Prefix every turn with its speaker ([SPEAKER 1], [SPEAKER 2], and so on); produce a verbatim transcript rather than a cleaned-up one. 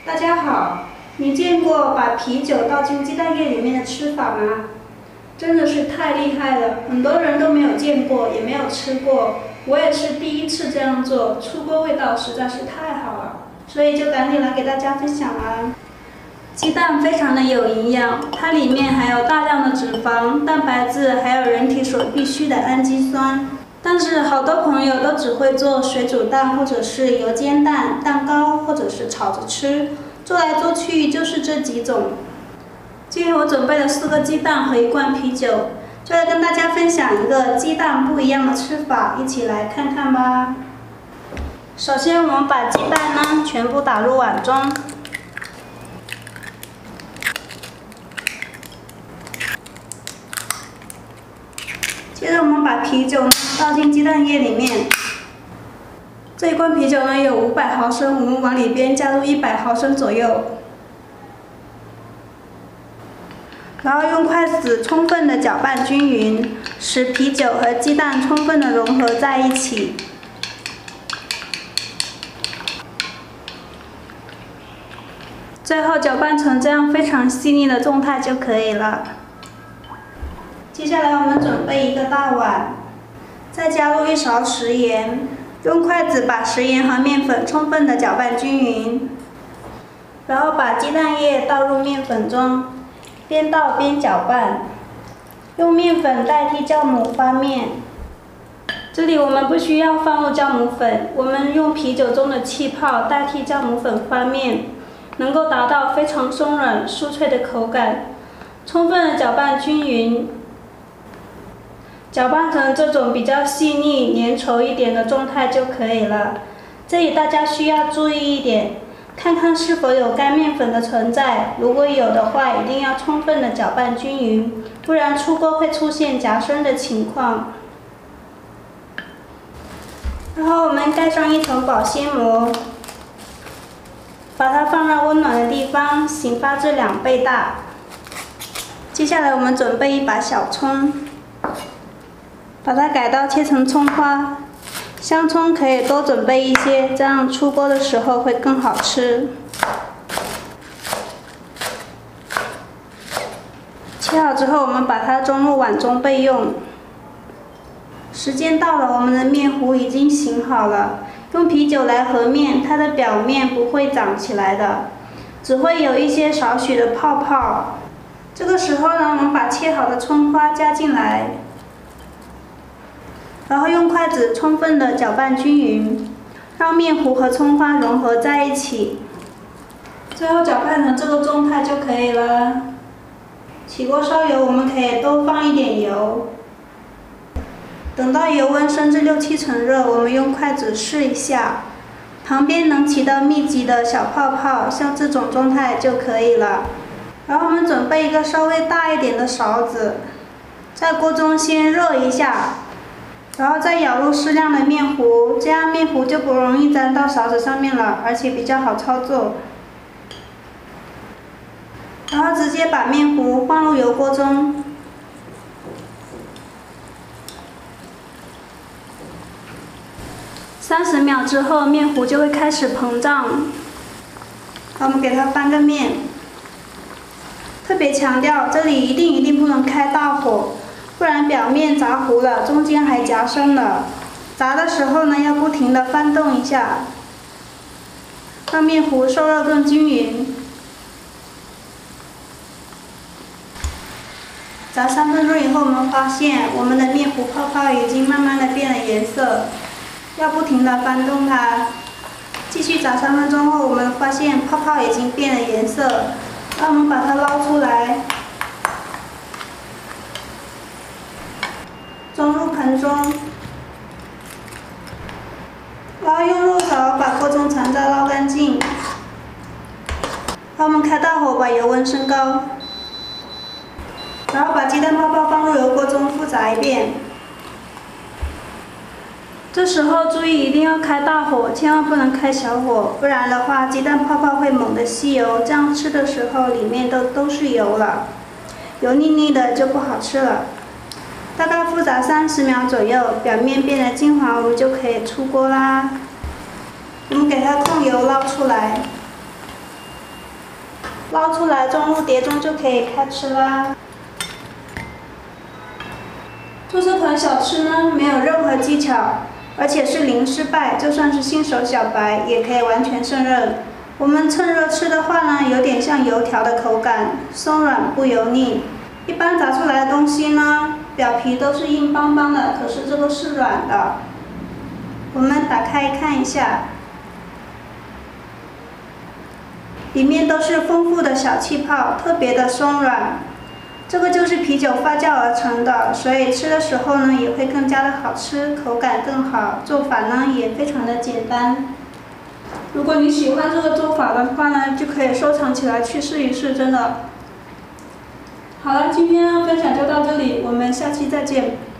[SPEAKER 1] 大家好，你见过把啤酒倒进鸡蛋液里面的吃法吗？真的是太厉害了，很多人都没有见过，也没有吃过。我也是第一次这样做，出锅味道实在是太好了，所以就赶紧来给大家分享啦。鸡蛋非常的有营养，它里面含有大量的脂肪、蛋白质，还有人体所必需的氨基酸。但是好多朋友都只会做水煮蛋，或者是油煎蛋、蛋糕，或者是炒着吃，做来做去就是这几种。今天我准备了四个鸡蛋和一罐啤酒，就来跟大家分享一个鸡蛋不一样的吃法，一起来看看吧。首先我们把鸡蛋呢全部打入碗中。接着我们把啤酒呢倒进鸡蛋液里面，这一罐啤酒呢有五百毫升，我们往里边加入一百毫升左右，然后用筷子充分的搅拌均匀，使啤酒和鸡蛋充分的融合在一起。最后搅拌成这样非常细腻的状态就可以了。接下来我们准备一个大碗，再加入一勺食盐，用筷子把食盐和面粉充分的搅拌均匀，然后把鸡蛋液倒入面粉中，边倒边搅拌，用面粉代替酵母发面。这里我们不需要放入酵母粉，我们用啤酒中的气泡代替酵母粉发面，能够达到非常松软酥脆的口感。充分的搅拌均匀，搅拌成这种比较细腻、粘稠一点的状态就可以了。这里大家需要注意一点，看看是否有干面粉的存在，如果有的话，一定要充分的搅拌均匀，不然出锅会出现夹生的情况。然后我们盖上一层保鲜膜，把它放到温暖的地方，醒发至两倍大。接下来我们准备一把小葱，把它改刀切成葱花，香葱可以多准备一些，这样出锅的时候会更好吃。切好之后，我们把它装入碗中备用。时间到了，我们的面糊已经醒好了。用啤酒来和面，它的表面不会长起来的，只会有一些少许的泡泡。这个时候呢，我们把切好的葱花加进来，然后用筷子充分的搅拌均匀，让面糊和葱花融合在一起。最后搅拌成这个状态就可以了。起锅烧油，我们可以多放一点油。等到油温升至六七成热，我们用筷子试一下，旁边能起到密集的小泡泡，像这种状态就可以了。然后我们准备一个稍微大一点的勺子，在锅中先热一下，然后再舀入适量的面糊，这样面糊就不容易粘到勺子上面了，而且比较好操作。然后直接把面糊放入油锅中，三十秒之后，面糊就会开始膨胀。我们给它翻个面，特别强调，这里一定一定不能开大火，不然表面炸糊了，中间还夹生了。炸的时候呢，要不停的翻动一下，让面糊受热更均匀。炸三分钟以后，我们发现我们的面糊泡泡已经慢慢的变了颜色，要不停的翻动它。继续炸三分钟后，我们发现泡泡已经变了颜色，让我们把它捞出来，装入盆中，然后用肉勺把锅中残渣捞干净。然后我们开大火，把油温升高，然后把鸡蛋泡泡放入油锅中复炸一遍。这时候注意一定要开大火，千万不能开小火，不然的话鸡蛋泡泡会猛地吸油，这样吃的时候里面都都是油了，油腻腻的就不好吃了。大概复炸三十秒左右，表面变得金黄，我们就可以出锅啦。我们给它控油捞出来， 捞出来装入碟中就可以开吃啦。做这款小吃呢，没有任何技巧，而且是零失败，就算是新手小白也可以完全胜任。我们趁热吃的话呢，有点像油条的口感，松软不油腻。一般炸出来的东西呢，表皮都是硬邦邦的，可是这个是软的。我们打开看一下，里面都是丰富的小气泡，特别的松软。这个就是啤酒发酵而成的，所以吃的时候呢也会更加的好吃，口感更好。做法呢也非常的简单。如果你喜欢这个做法的话呢，就可以收藏起来去试一试，真的。好了，今天分享就到这里，我们下期再见。